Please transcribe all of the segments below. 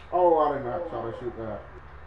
Oh, I did not try to shoot that.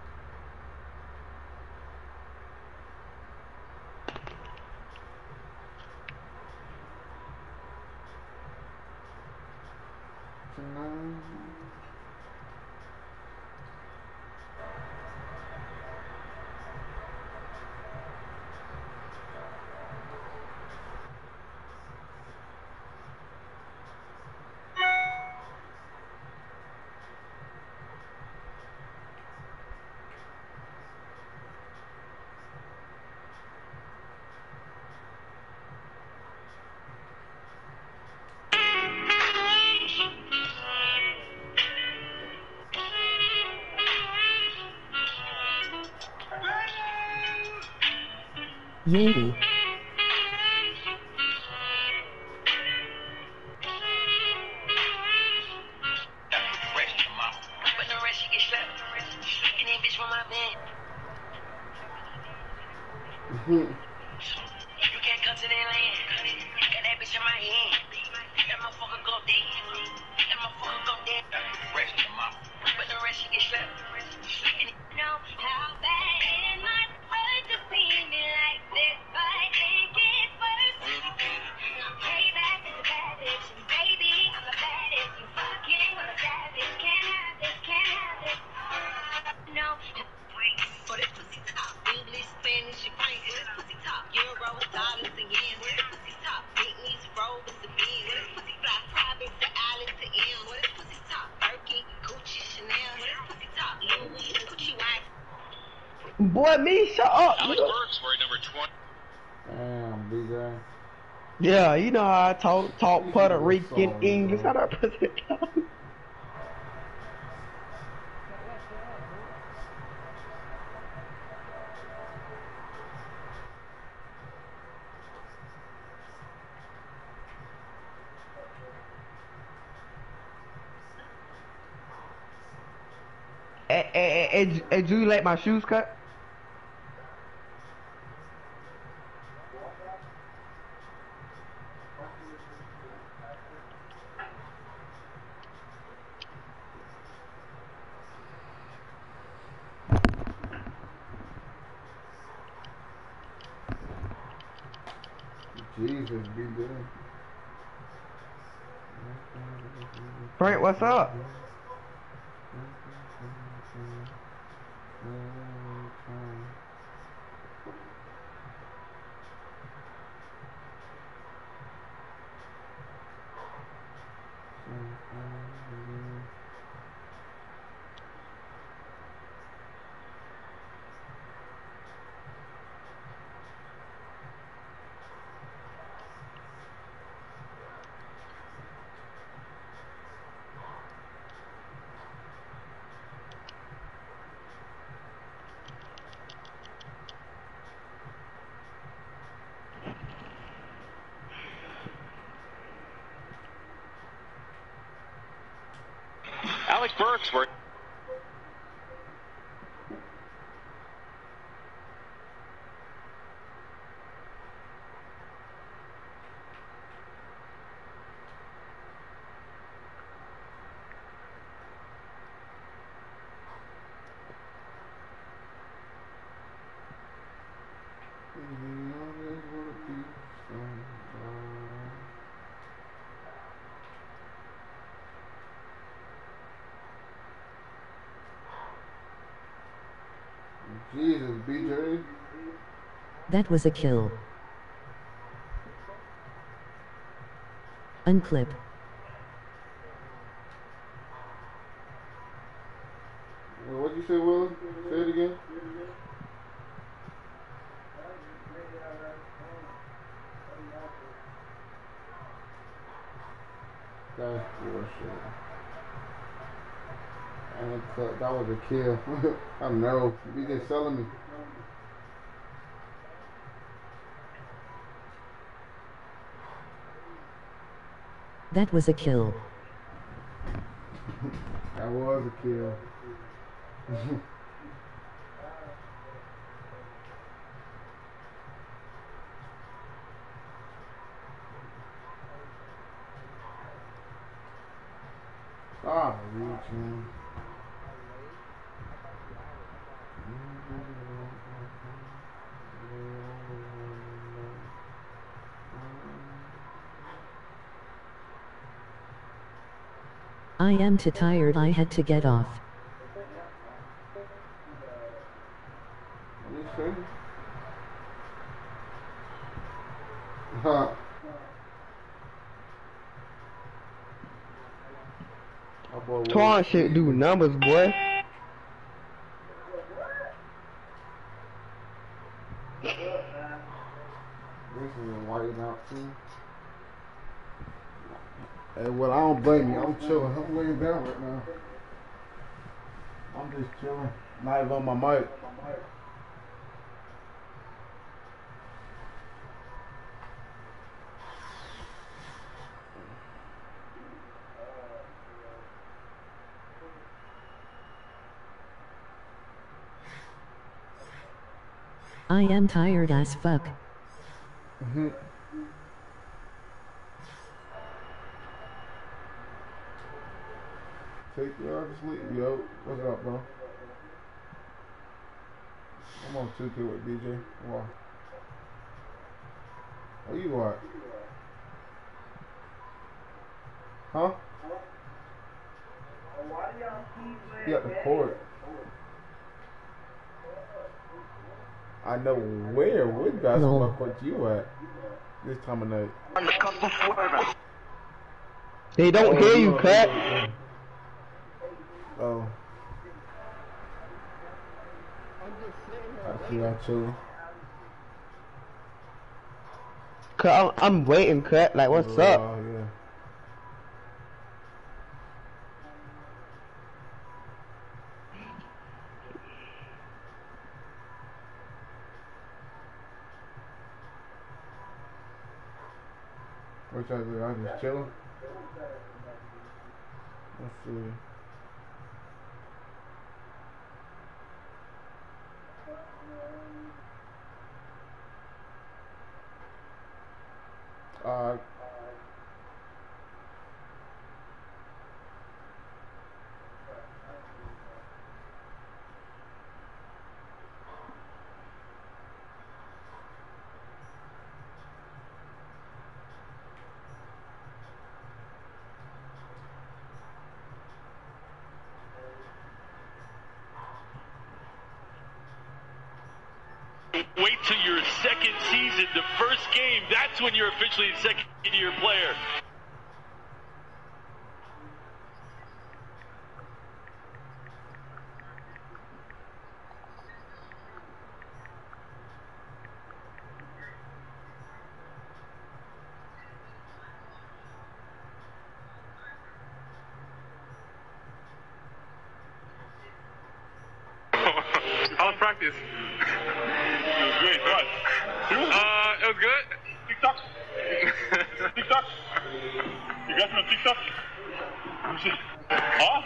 Yay. Boy, me, shut up. Alex Burks wearing number 20. Damn, BJ. Yeah, you know how I talk Puerto Rican English. How that pussy talk? Hey, do you like my shoes cut? Jesus, BJ. Frank, what's up? Alex Burks wearing. Jesus, BJ. That was a kill. Unclip. What'd you say, Will? Say it again. That's bullshit. That was a kill. I know. BJ selling me. That was a kill. That was a kill. Ah, reaching. I am too tired. I had to get off. Let me see. Huh. Twan shit do numbers, boy. This is white out too. Hey, well, I don't blame you. I'm chilling. I'm laying down right now. I'm just chilling. Not even on my mic. I am tired as fuck. Take you out to sleep, yo. What's up, bro? I'm on 2K with DJ. Why? Where you at? Huh? He at the court. I know where basketball court you at this time of night. They don't hear you, cut. Oh. I see y'all chilling. Cut, I'm waiting, cut. Like, what's up? Yeah. What y'all do? I'm just chilling. Let's see. Wait till your second season, the first game, that's when you're officially a second-year player. How was practice? It was great. What? It was good. TikTok? TikTok? You got me on TikTok? Huh?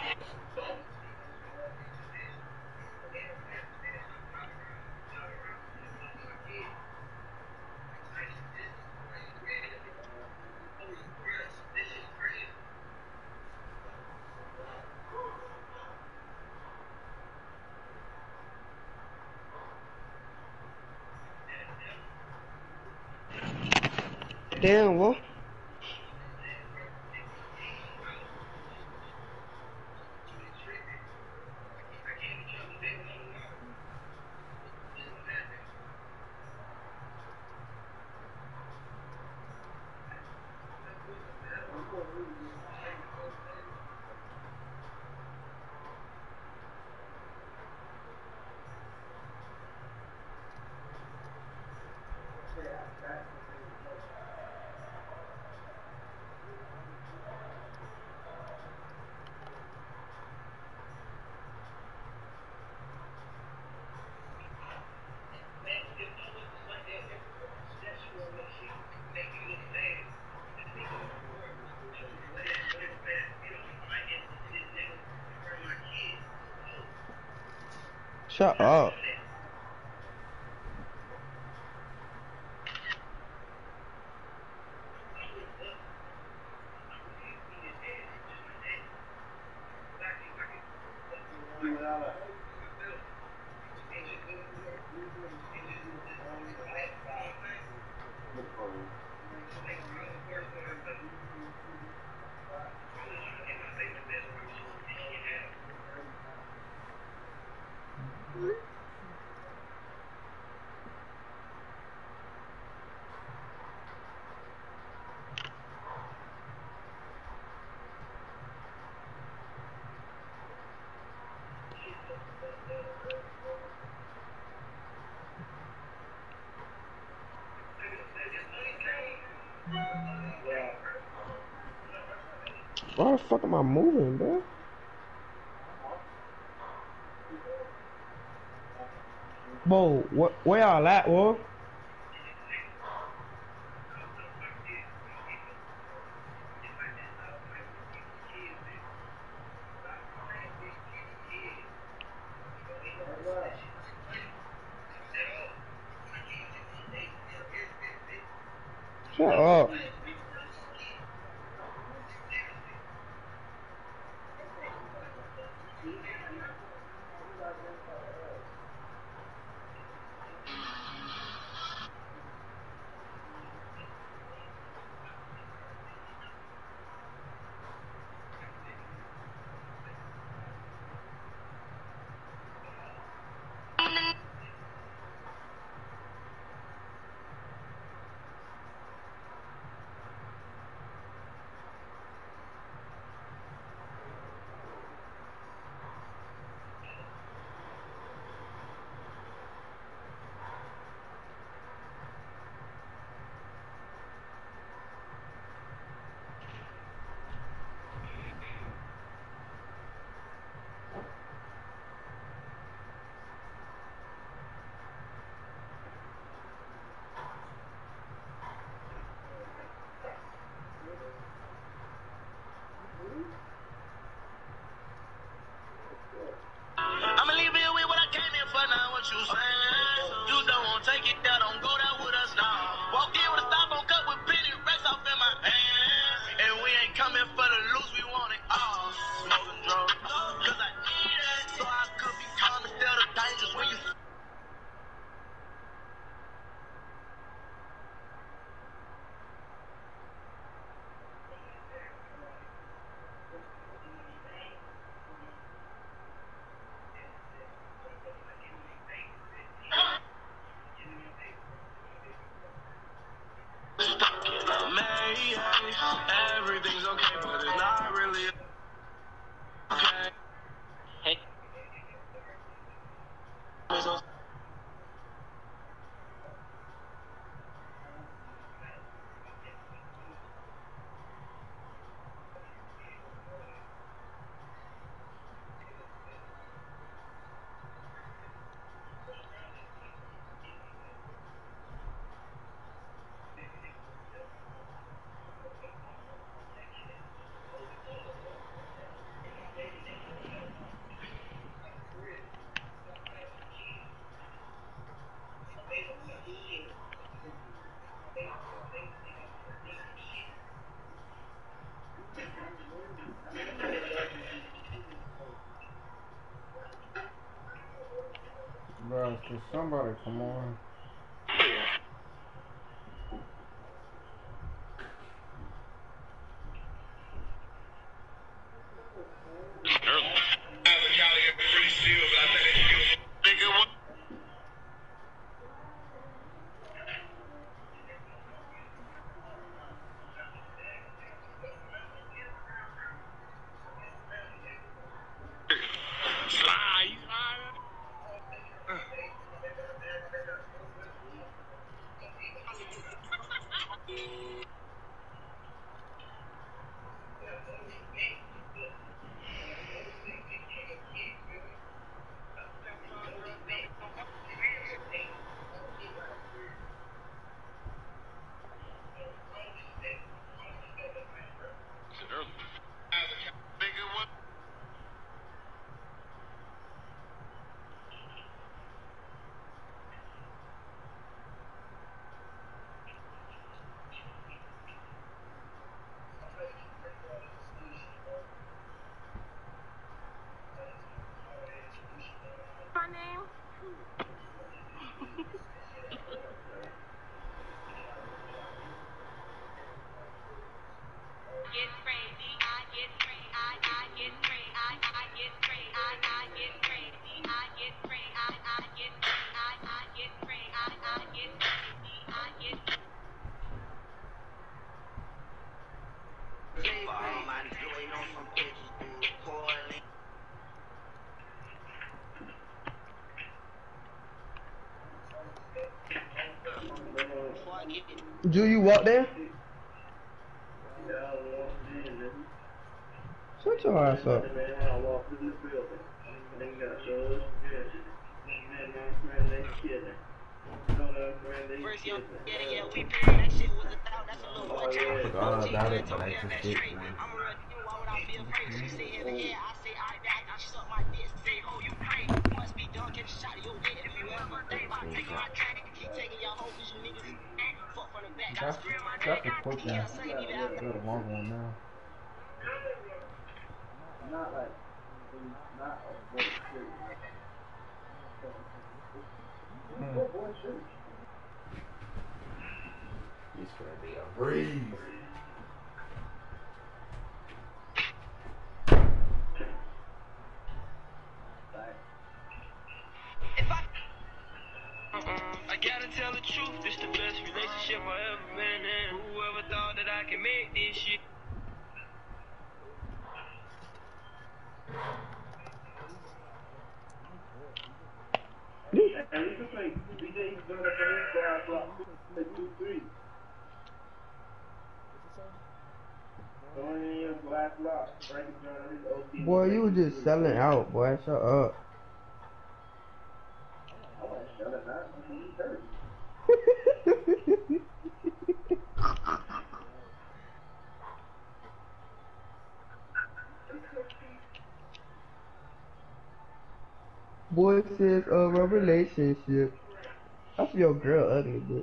Damn, what? Shut up. Why the fuck am I moving, bro? Whoa, where y'all at, whoa? Shut up. I'ma leave it with what I came in for now, what you saying? You don't want to take it down, don't go down with us now. Walk in with a stop on cut with penny racks off in my hand. And we ain't coming for the loose, we want it all. Smoking drugs, cause I need it. So I could be calm instead of dangerous when you everything's okay, but it's not really okay. Hey. Bro, can somebody come on? I get crazy. Do you walk there? Shut your ass up. I forgot all about it, but I just did. That's a quick one. Got a long one now. Not like, not a boy shirt. It's gonna be a breeze. I gotta tell the truth, this the best relationship I ever been in. Whoever thought that I can make this shit. And you can play BJ, he's doing it for his guy, play 2-3. Going in your black lock, Frankie John, his OT. Boy, you was just selling out, boy. Shut up. I want to shut it out. He's hurt. Boy says of a relationship. That's your girl ugly, bitch.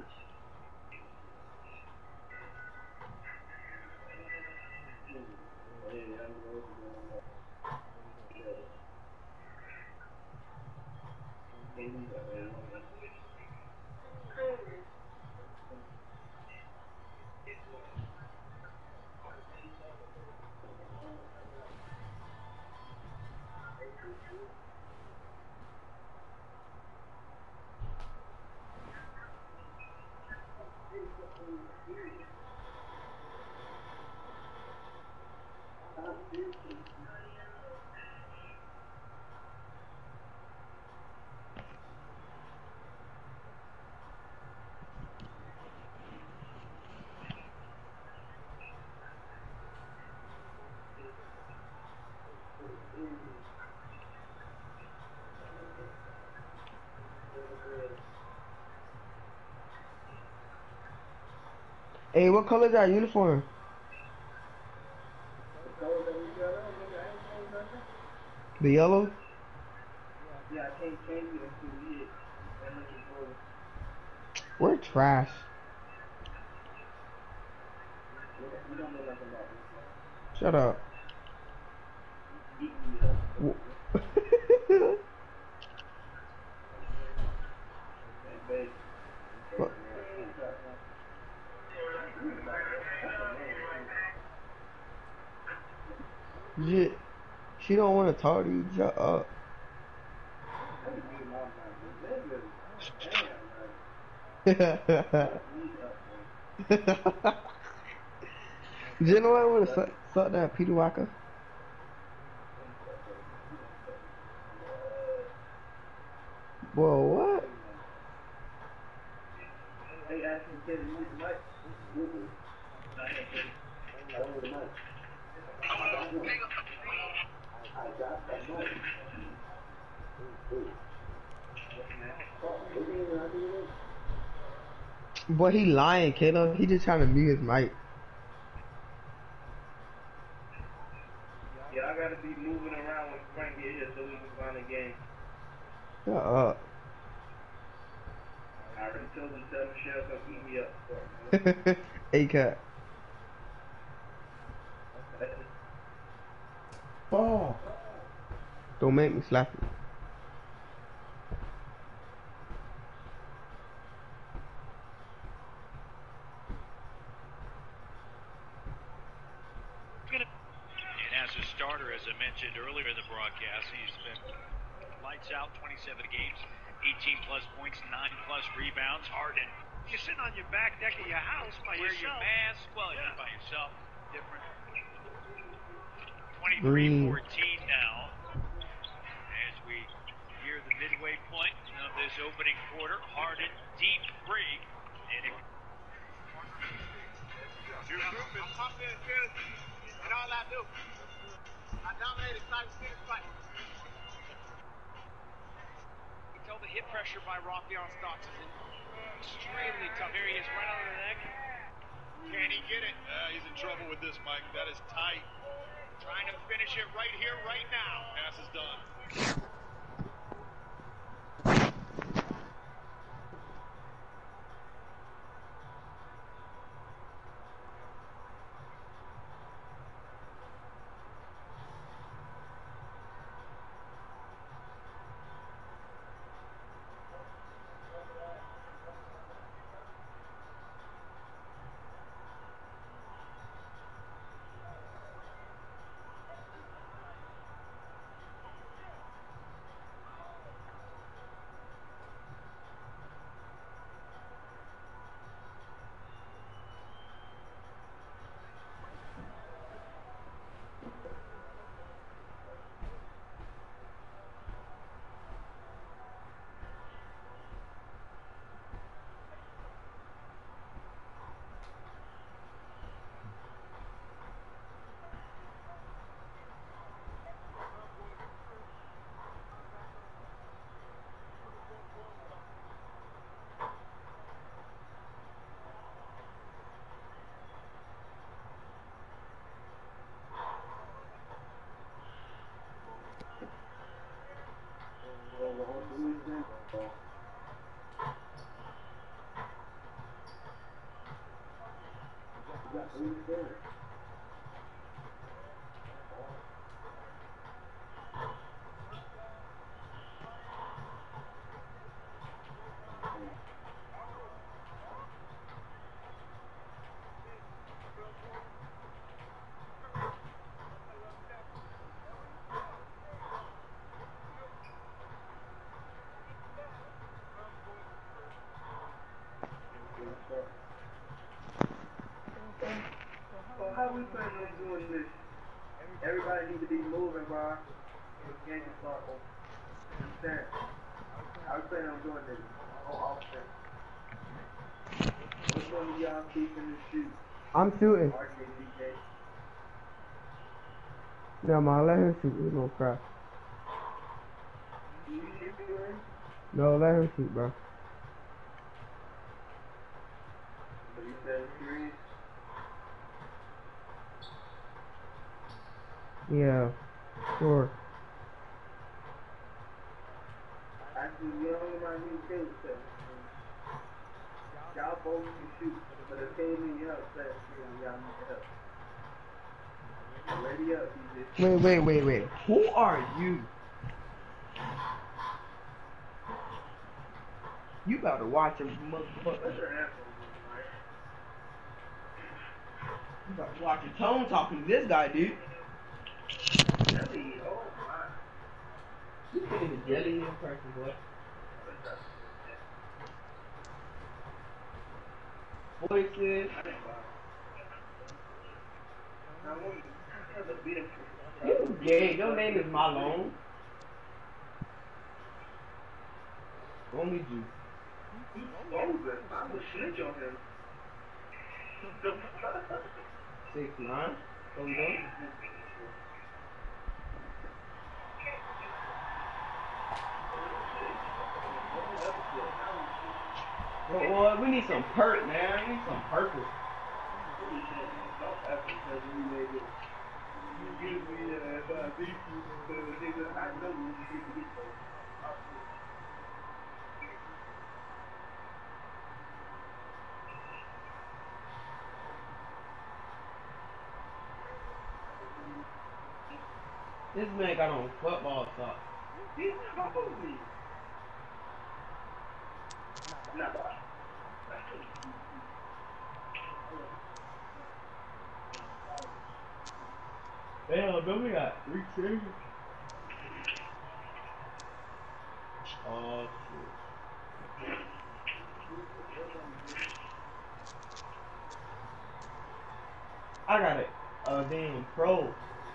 Hey, what color is that uniform? The yellow? Yeah, I can't change it until we hit. We're trash. We don't know nothing about this. Shut up. What? She don't want to talk to you. Shut up. You know I want to suck that Peter Walker. Whoa, what? They asked me to use the mic. Boy, he lying, Caleb. He just trying to mute his mic. Yeah, I gotta be moving around when Frank get here so we can find a game. Shut up. I already told him to tell Michelle come eat me up. A-Cat. Ball. Don't make me slap you. And as a starter, as I mentioned earlier in the broadcast, he's been lights out, 27 games, 18 plus points, 9 plus rebounds. Harden. You're sitting on your back deck of your house by Wear yourself. your mask. Well, if you're by yourself, different. 23-14 now. As we near the midway point of this opening quarter, Harden deep three. And it And all I do, I dominated Cyber City fight. You tell the hip pressure by Rafael Stotts is extremely tough. There he is, right under the neck. Can he get it? He's in trouble with this, Mike. That is tight. Trying to finish it right here, right now. Pass is done. So how we planning on doing this? Everybody needs to be moving, bro. The game start. Understand? How we planning on doing this? On offense. Which one of y'all keeping the shoot? I'm shooting. RJ, DJ. No, man, let him shoot. He's gonna cry. You shooting? No, let him shoot, bro. So you said three? Yeah, sure. Actually, you only might need to kill yourself. Y'all both can shoot, but if they need help, y'all need help. Ready up, DJ. Wait. Who are you? You gotta watch him, motherfucker. You gotta watch your tone talking to this guy, dude. Jelly, oh my. You putting the jelly in person, boy. Voices. You gay. Your name is Malone. Only you. I would snitch on him. 6'9". What we doing? Well, we need some perk, man. We need some purpose. This man got on football socks. He's holy. Nah. Damn, bro, we got 3 changes. Oh shit. I got it. Damn pro.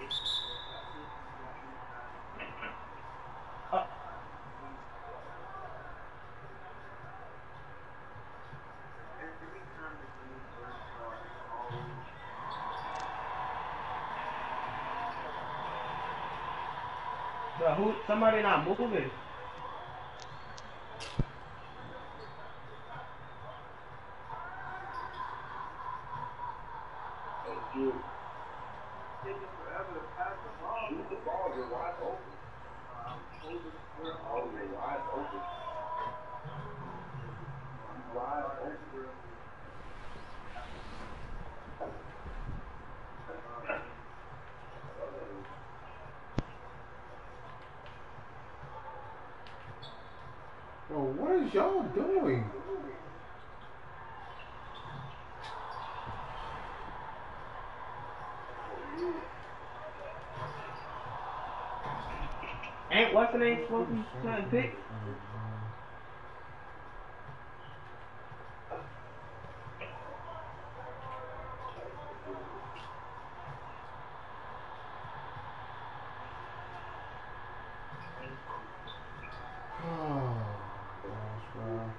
Bro, who? Somebody not moving. Bro, what is y'all doing? Ain't what's the name supposed to be trying to pick? Oh, gosh, bro.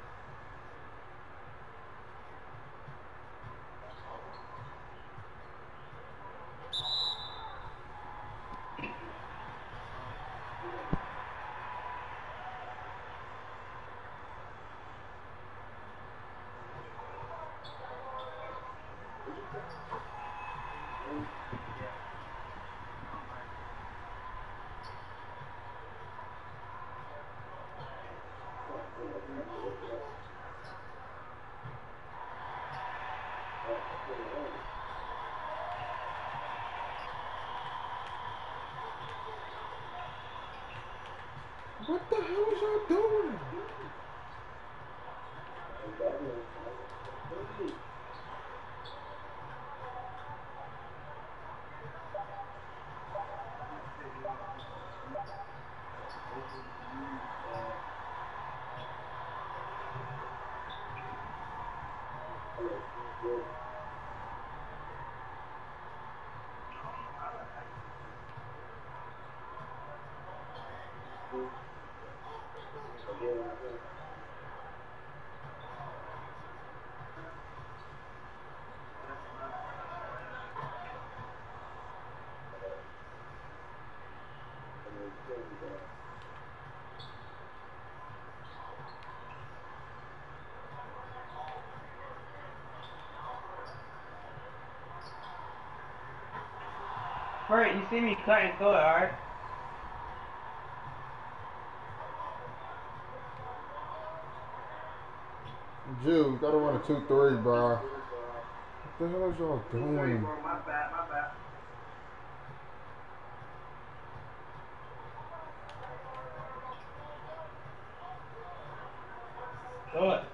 What the hell is y'all doing? Alright, you see me cutting through it, alright? Jude, gotta run a 2-3, bro. What the hell is y'all doing? My bad, my bad. Throw it.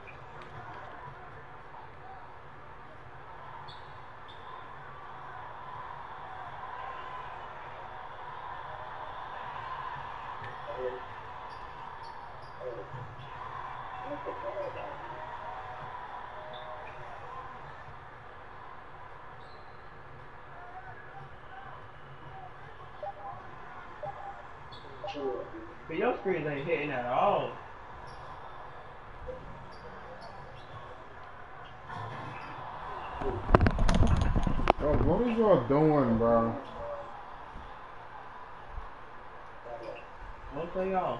But your screens ain't hitting at all. Bro, what is y'all doing, bro? Don't play y'all.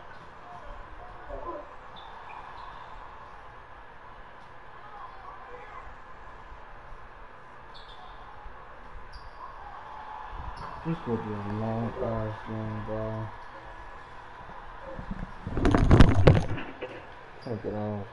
This will be a long ass game, bro. Take it off.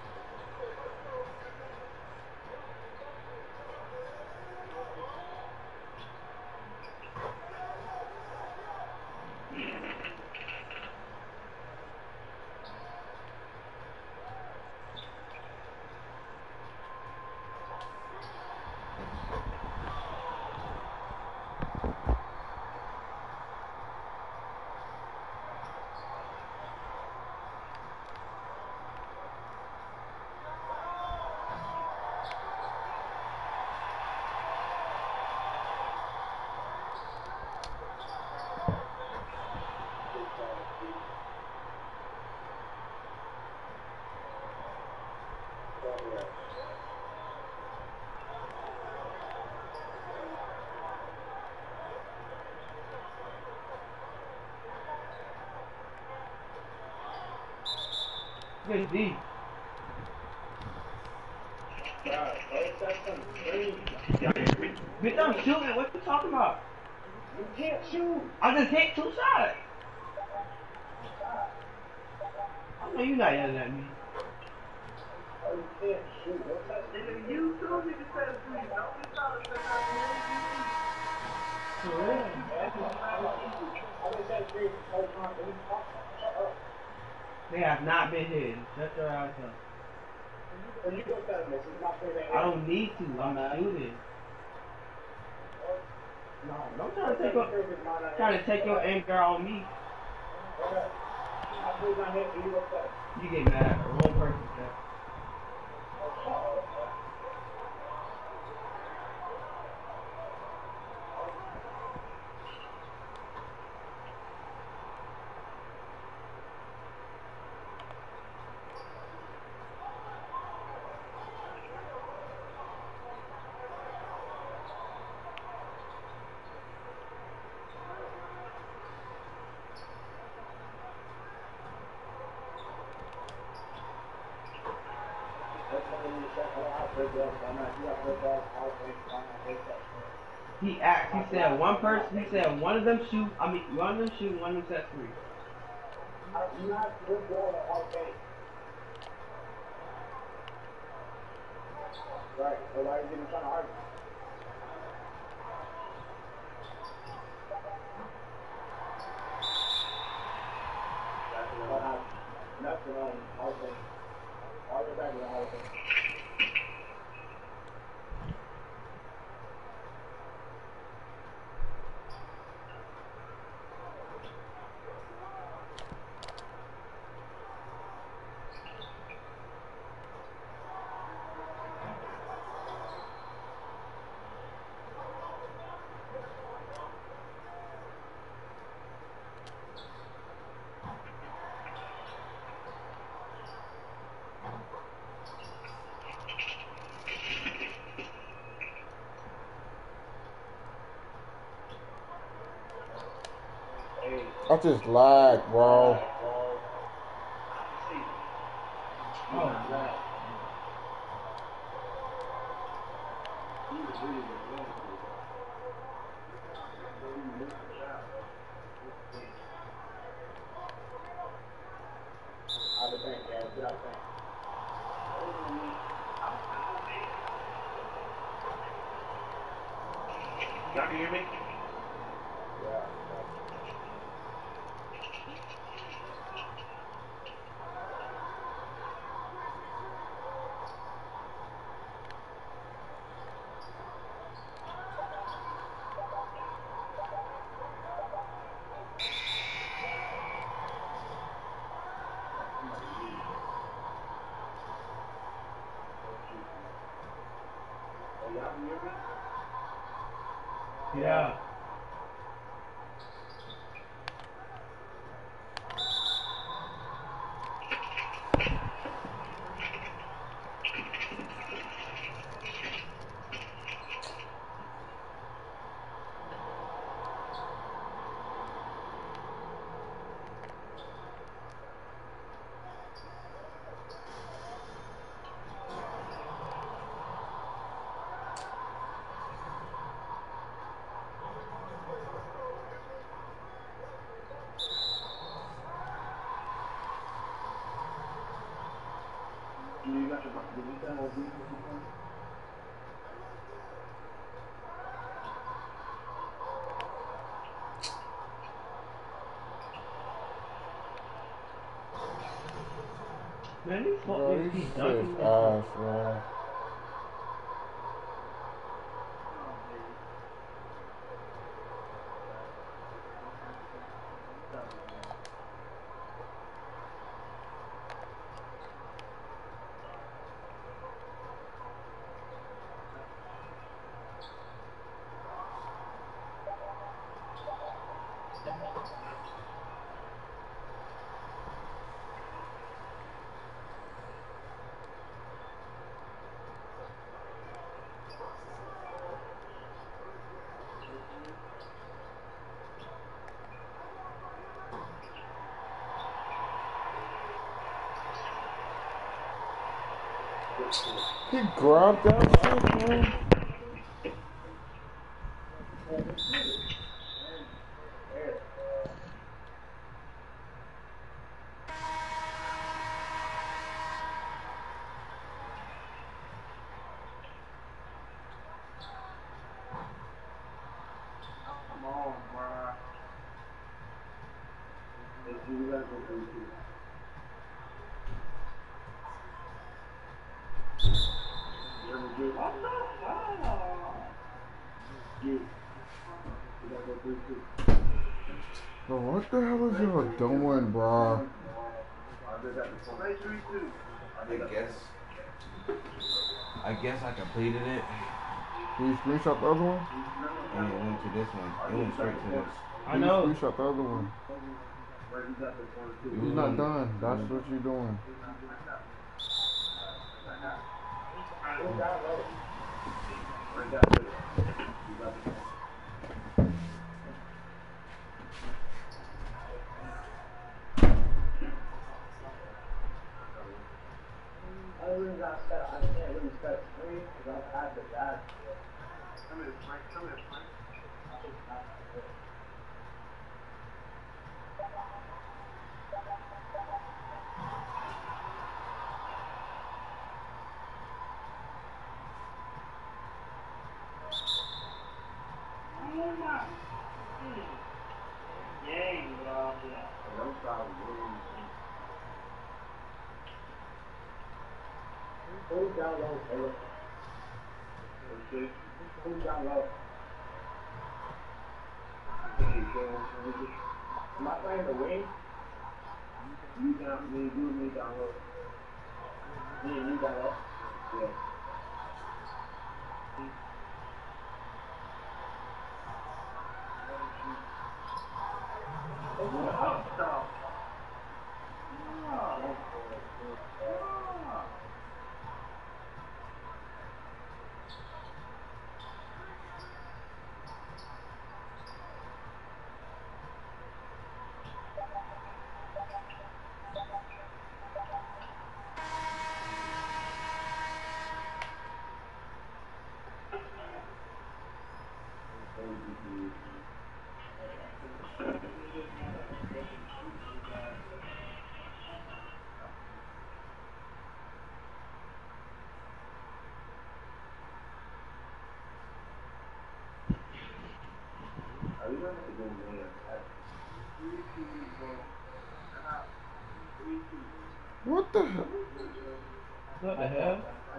Fish deep. Bitch, I'm shooting. What you talking about? You can't shoot. I just hit 2 shots. I know you're not yelling at me. Oh, you can't shoot. Nigga, you too, nigga, said free. Don't be trying to say nothing. For real. They have not been hidden. Shut your ass up. I don't need to. I'm shooting. No, don't try to take your anger on me. You get mad at the wrong person, man. He asked, he said one person, he said one of them shoot, one of them shoot, one of them set free. Right, so why is he even trying to argue? Nothing on all things. All the back of the whole thing. I just lied, bro. Y'all can hear me? Yeah. Man, these Bro, fuckers you keep shit dunking. ass, man. He grabbed that shit, man. Come on, bro. Let's do that for 3-2. Bro, what the hell is y'all doing, bro? I guess I completed it. Can you screenshot the other one? And it went to this one. It went straight to this. I know. Screenshot the other one. He's not done. That's what you're doing. Who's down low, Taylor? Who's down low? Am I playing the wing? You down, me down low. Me and you down low? Yeah. What the hell? What the hell?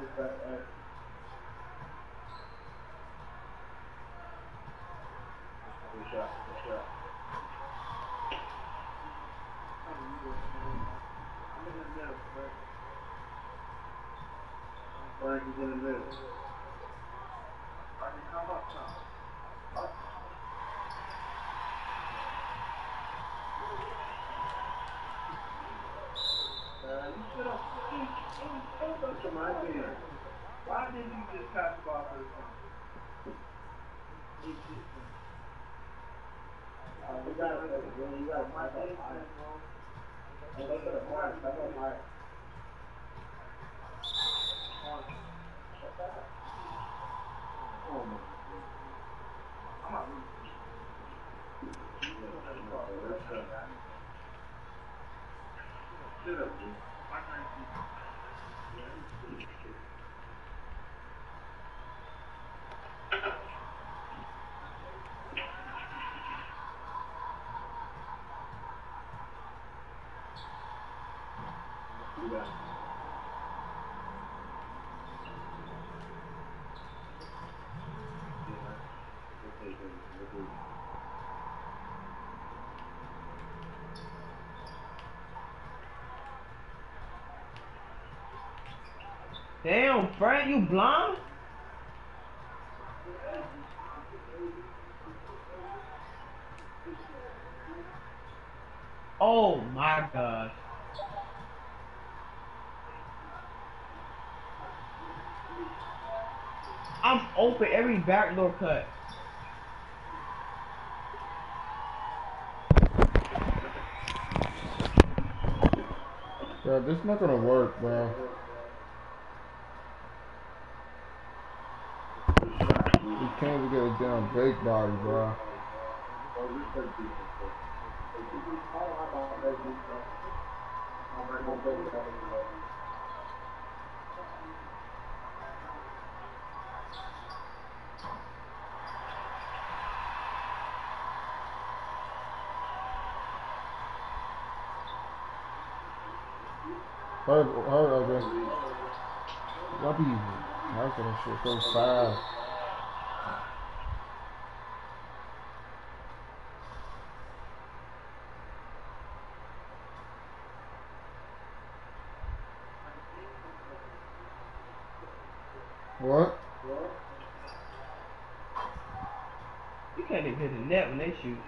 Frank is in the middle. Come up, you should have come to my bed. Why didn't you just pass the ball to the front? We got to mark up high. And go to the corner. That's up high. Oh my God. I'm not Sit up, dude. Damn, Frank, you blind? Oh my gosh. I'm open every backdoor cut. Yeah, this is not gonna work, bro. We can't even get a damn big body, bro. Hurry, OJ. Y'all be marking that shit so fast. What? You can't even hit the net when they shoot.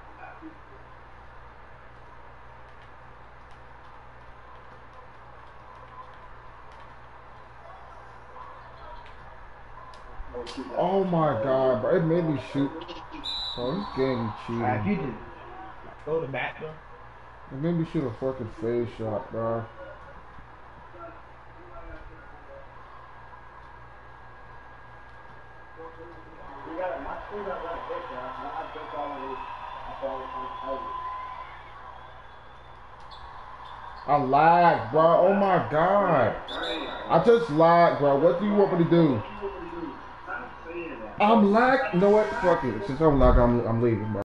Oh my god, bro. It made me shoot. Bro, this game cheating. If you just go to back, bro. It made me shoot a fucking face shot, bro. I lagged, bro. Oh my god. I just lagged, bro. What do you want me to do? I'm lagged. You know what? Fuck it. Since I'm lagged, I'm leaving, bro.